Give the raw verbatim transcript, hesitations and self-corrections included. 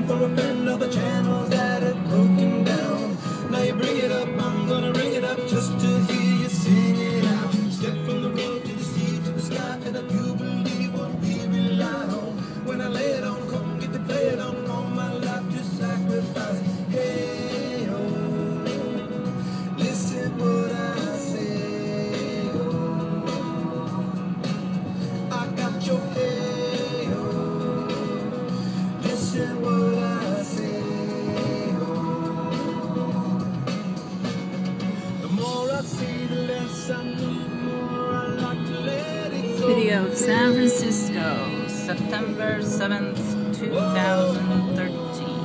for a friend of the channels that had broken down. Now you bring it up, I'm gonna ring it up just to hear you sing it out. Step from the road to the sea to the sky, and if you believe what we rely on. When I lay it on, come get to play it on, all my life just sacrifice. Hey, oh, listen what I say, oh, I got your hey, oh, listen what I say, oh, the more I see, the less I know, the more I like to let it go. Video of San Francisco, September seventh, two thousand thirteen.